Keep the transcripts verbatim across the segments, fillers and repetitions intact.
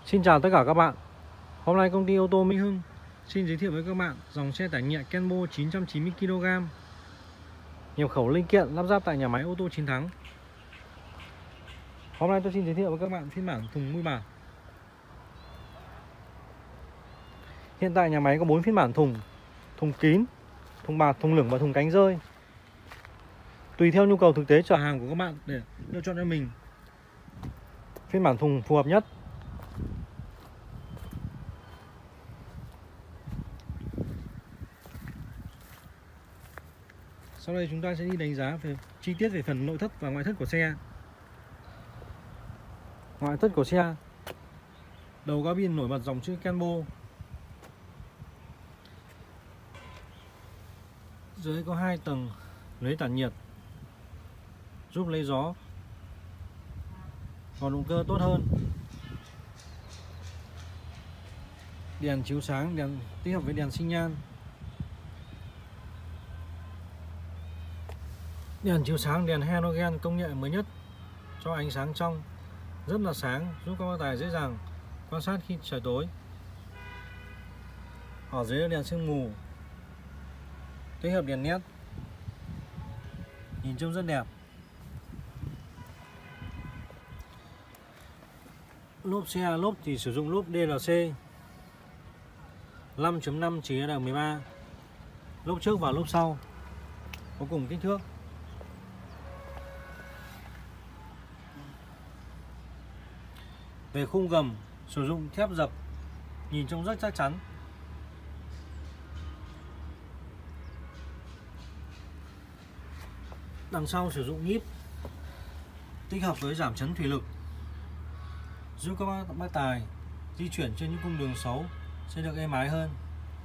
Xin chào tất cả các bạn. Hôm nay công ty ô tô Minh Hưng xin giới thiệu với các bạn dòng xe tải nhẹ Kenbo chín trăm chín mươi ki lô gam, nhập khẩu linh kiện lắp ráp tại nhà máy ô tô Chiến Thắng. Hôm nay tôi xin giới thiệu với các bạn phiên bản thùng mui bạt. Hiện tại nhà máy có bốn phiên bản thùng: thùng kín, thùng bạt, thùng lửng và thùng cánh rơi. Tùy theo nhu cầu thực tế chở hàng của các bạn để lựa chọn cho mình phiên bản thùng phù hợp nhất. Sau đây chúng ta sẽ đi đánh giá về chi tiết về phần nội thất và ngoại thất của xe. Ngoại thất của xe: đầu cabin nổi bật dòng chữ Kenbo, dưới có hai tầng lưới tản nhiệt giúp lấy gió, còn động cơ tốt hơn. Đèn chiếu sáng, đèn tích hợp với đèn xi nhan. Đèn chiếu sáng đèn halogen công nghệ mới nhất cho ánh sáng trong rất là sáng, giúp các bác tài dễ dàng quan sát khi trời tối. Ở dưới là đèn sương mù tích hợp đèn led, nhìn trông rất đẹp. Lốp xe: lốp thì sử dụng lốp đê lờ xê năm chấm năm chỉ R mười ba, lốp trước và lốp sau có cùng kích thước. Về khung gầm sử dụng thép dập, nhìn trông rất chắc chắn. Đằng sau sử dụng nhíp tích hợp với giảm chấn thủy lực, giúp các bác, bác tài di chuyển trên những cung đường xấu sẽ được êm ái hơn.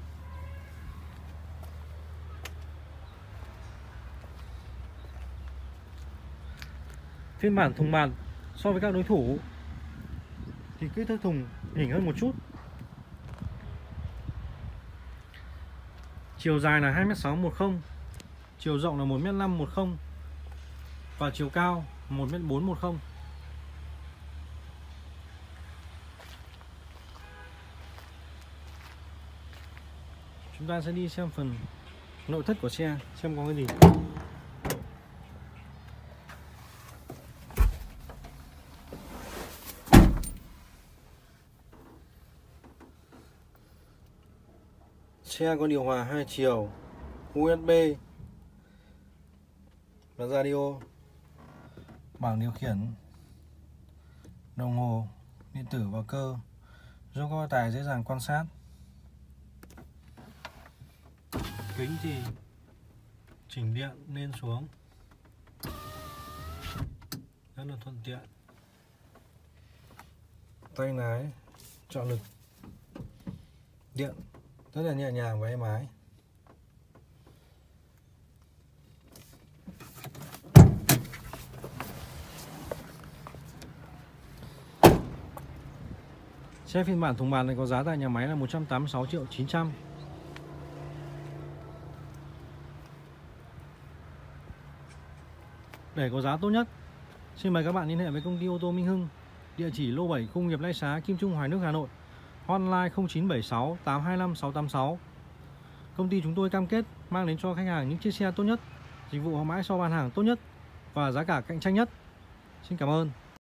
Phiên bản thùng bạt so với các đối thủ thì kích thước thùng nhỉnh hơn một chút. Chiều dài là hai mét sáu một không, chiều rộng là một mét năm một không và chiều cao một mét bốn một không. Chúng ta sẽ đi xem phần nội thất của xe xem có cái gì. Xe có điều hòa hai chiều, u ét bê và radio, bảng điều khiển, đồng hồ điện tử và cơ, giúp các bác tài dễ dàng quan sát. Kính thì chỉnh điện lên xuống rất là thuận tiện. Tay lái chọn lực điện rất là nhẹ nhàng và êm ái. Xe phiên bản thùng bạt này có giá tại nhà máy là một trăm tám mươi sáu triệu chín trăm. Để có giá tốt nhất, xin mời các bạn liên hệ với công ty ô tô Minh Hưng, địa chỉ lô bảy, khu công nghiệp Lai Xá, Kim Trung, Hoài Đức, Hà Nội. Hotline không chín bảy sáu tám hai năm sáu tám sáu. Công ty chúng tôi cam kết mang đến cho khách hàng những chiếc xe tốt nhất, dịch vụ hậu mãi sau bán hàng tốt nhất và giá cả cạnh tranh nhất. Xin cảm ơn.